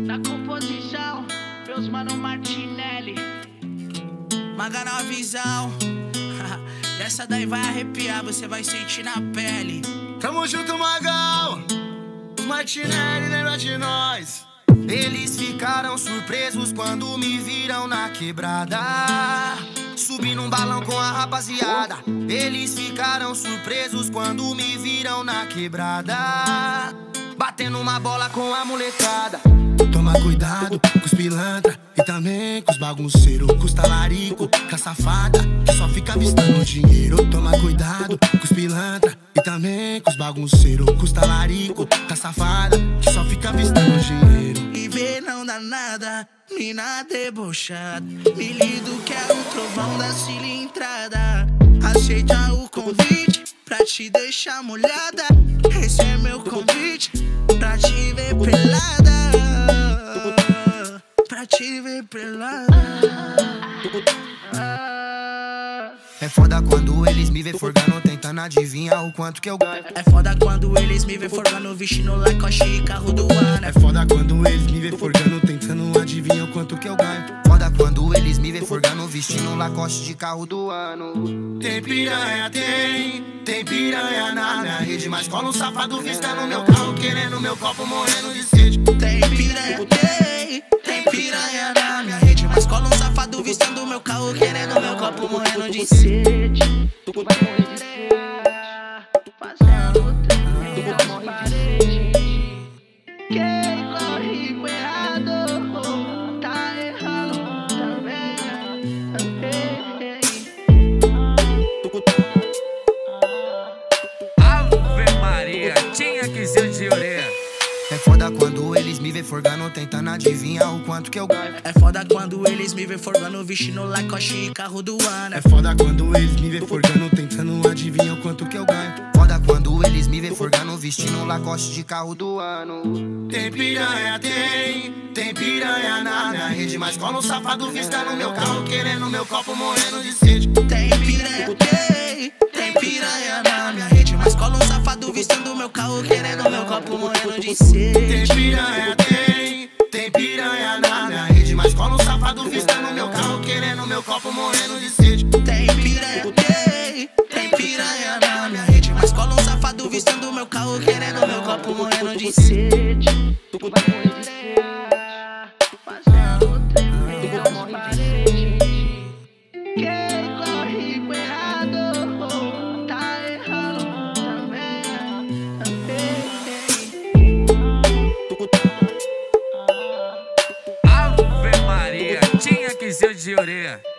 Na composição, meus mano Martinelli. Maga na visão. Essa daí vai arrepiar, você vai sentir na pele. Tamo junto, Magão. Os Martinelli lembra de nós. Eles ficaram surpresos quando me viram na quebrada, subi num balão com a rapaziada. Eles ficaram surpresos quando me viram na quebrada, batendo uma bola com a molecada. Toma cuidado com os pilantra e também com os bagunceiros, com os talarico, com a safada que só fica avistando dinheiro. Toma cuidado com os pilantra e também com os bagunceiros, com os talarico, com a safada que só fica avistando dinheiro. E vê não dá nada, mina debochada, me lido que é o trovão da cilindrada. Aceita o convite pra te deixar molhada. Esse é meu convite pra te ver pelada, pra te ver pelada. É foda quando eles me vê forgando, tentando adivinhar o quanto que eu ganho. É foda quando eles me vê forgando, vestindo Lacoste e carro do ano. É foda quando eles me vê forgando, tentando adivinhar o quanto que eu ganho. Foda quando eles me vê forgando, vestindo Lacoste de carro do ano. Tem piranha, tem piranha na minha rede, mas cola um safado vistando meu carro, querendo meu copo, morrendo de sede. Tem piranha, tem piranha na minha rede, mas cola um safado vistando meu carro, querendo meu copo, morrendo de sede. Tu vai morrer de sede, fazendo trem nas paredes. Quem corre com errado, tá errado também. Ave Maria, tinha que ser de orelha. É foda quando eles me vê forgando, tentando adivinhar o quanto que eu ganho. É foda quando eles me vê forgando, vestindo Lacoste e carro do ano. É foda quando eles me vê forgando, tentando adivinhar o quanto que eu ganho. Foda quando eles me vê forgando, vestindo Lacoste de carro do ano. Tem piranha, tem piranha na minha rede, mas cola um safado vistando meu carro, querendo meu copo, morrendo de sede. Tem piranha, tem piranha na minha rede, mas cola um safado vistando meu carro, querendo meu copo, morrendo de sede. Tem piranha, tem piranha na minha rede, mas cola um safado vistando meu carro, querendo meu copo, morrendo de sede. Tem piranha, tem piranha na minha rede, mas cola um safado vistando meu carro, querendo meu copo, morrendo de sede. Tu vai morrer de sede, fazendo trem nas paredes. Quem corre com errado, tá errado também. Ave Maria, tinha que ser de orelha.